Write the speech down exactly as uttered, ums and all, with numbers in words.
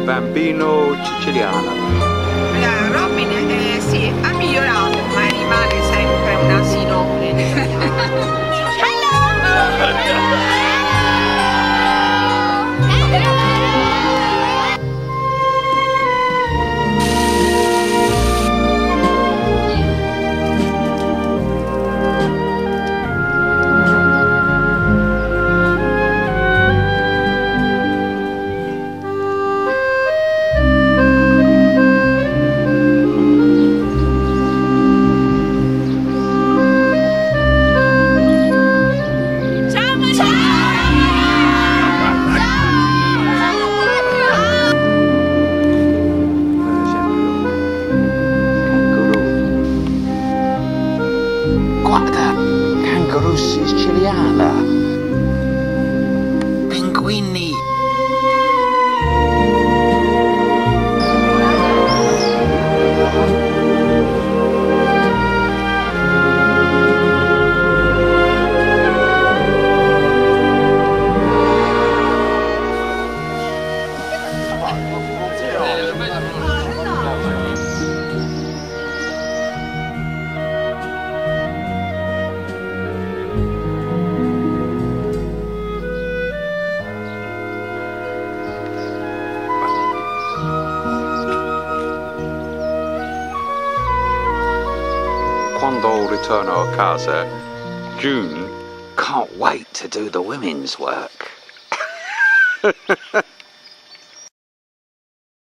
bambino siciliano. Eh, Robin eh, sì, ha migliorato, ma rimane sempre un asinone in italiano. Guarda, canguro siciliana. Pinguini. Quando ritorno a casa, June can't wait to do the women's work.